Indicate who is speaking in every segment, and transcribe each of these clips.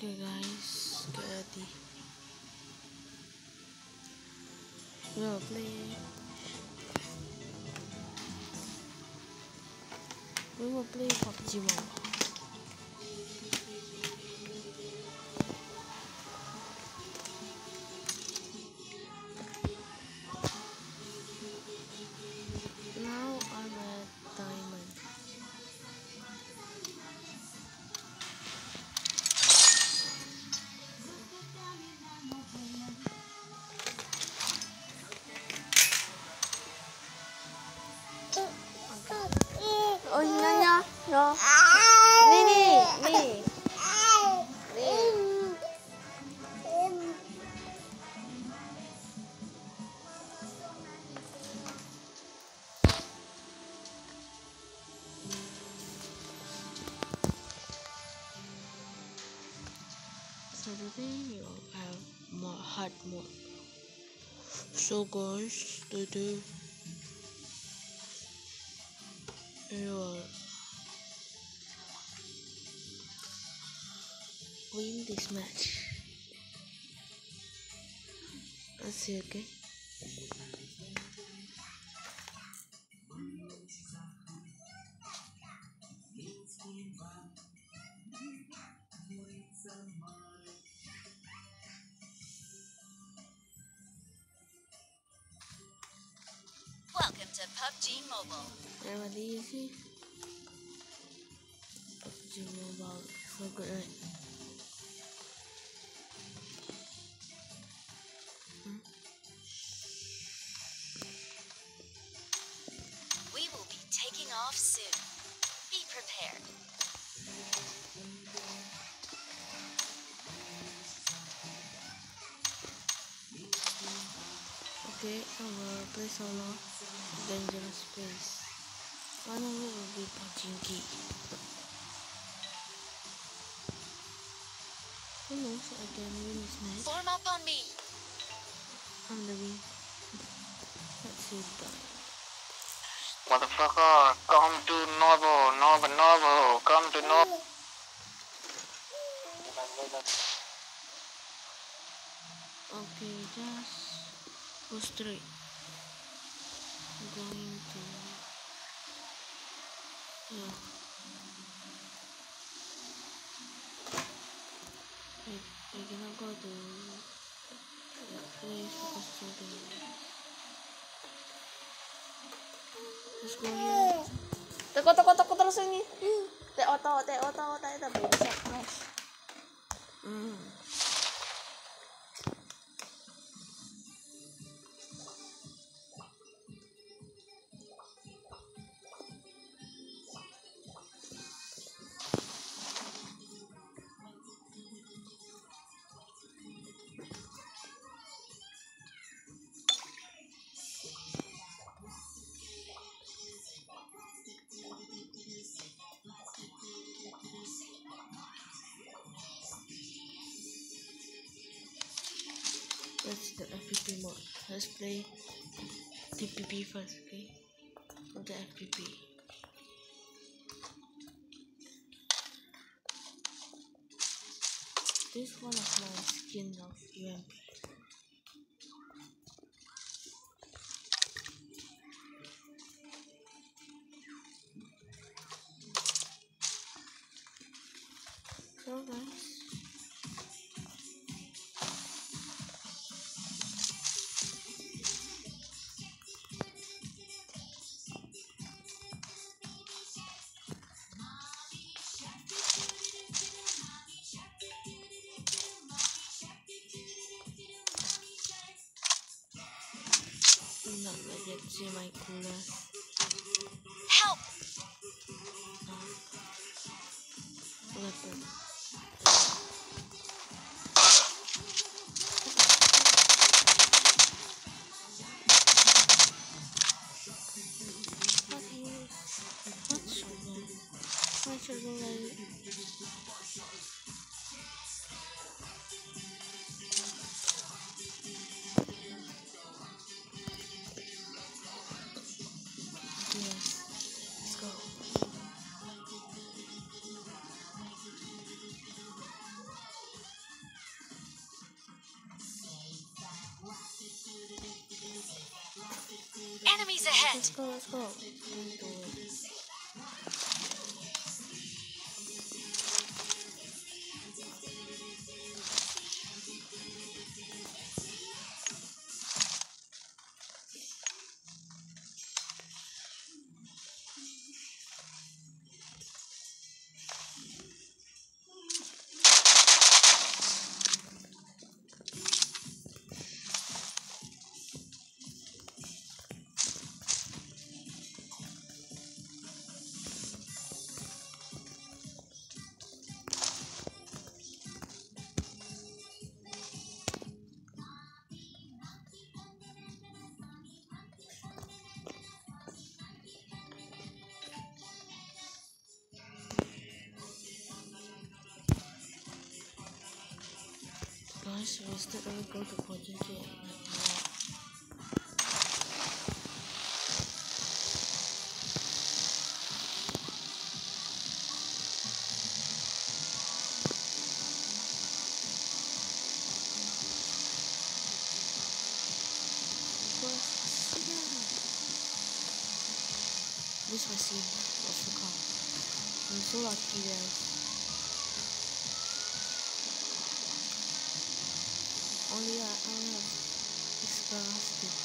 Speaker 1: Okay guys, get ready. We'll play. We will play PUBG Mobile. Now I'm at Diamond.
Speaker 2: Oh iya ya. Nih.
Speaker 1: So today we will have more hard mode. So guys, today we will win this match. Let's see, okay?
Speaker 3: Welcome to PUBG Mobile.
Speaker 1: Everybody see? PUBG Mobile, so good, right?
Speaker 3: We will be taking off soon. Be prepared.
Speaker 1: Okay, I will play solo. Dangerous place. One of it will be Pachinki. Who knows? I can win this match.
Speaker 3: Form up on me.
Speaker 1: I'm the win. Let's see that.
Speaker 4: Motherfucker, come to Novo, come to Novo.
Speaker 1: Okay, just go straight. Going to I cannot go to that place because just go here.
Speaker 2: Teko terus ini. Teh oto itu bisa.
Speaker 1: That's the FPP mode. Let's play TPP first, okay? Not the FPP. This is one of my skin of UMP. So guys, do not let it see my coolers.
Speaker 3: Help!
Speaker 1: Weapon. What shotgun like yes, let's go.
Speaker 3: Enemies ahead.
Speaker 2: Let's go, let's go.
Speaker 1: Guys, we still gonna go to Project yet. This my scene of the car. I'm so lucky, guys. Only I have this plastic.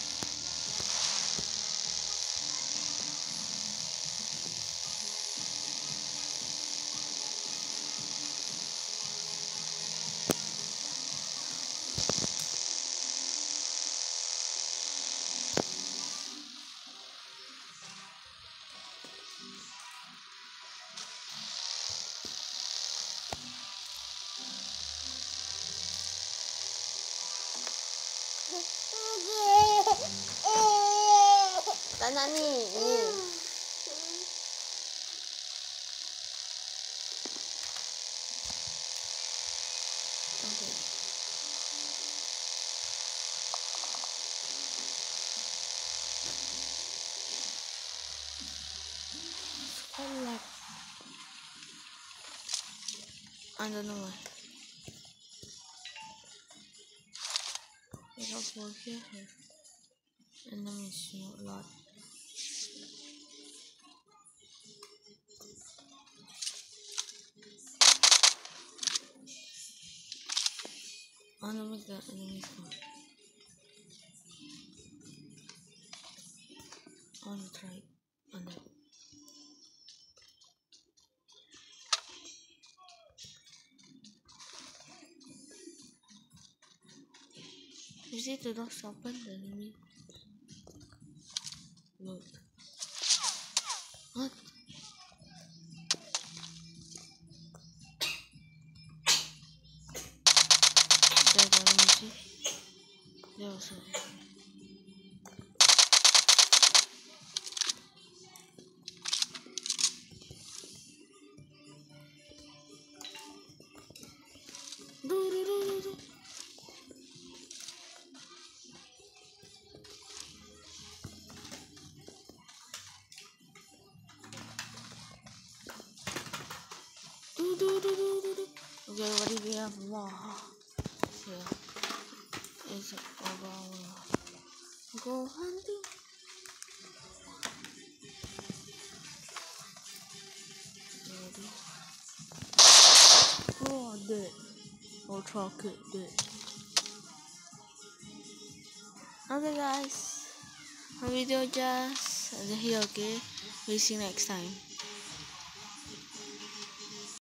Speaker 2: Tanya nih, ini.
Speaker 1: Okay. Like, I don't know why. I got 4 here, and then it's not a lot. I don't make that enemies come. I want to try on that. You see the doors open, the enemy. Look. What? There, let me see. There was a. Do. Okay, what do we have? Wow. Yeah. It's about go hunting. Ready? Oh, dead. Oh, chocolate dead. Okay, guys. My video just here. Okay. We'll see you next time.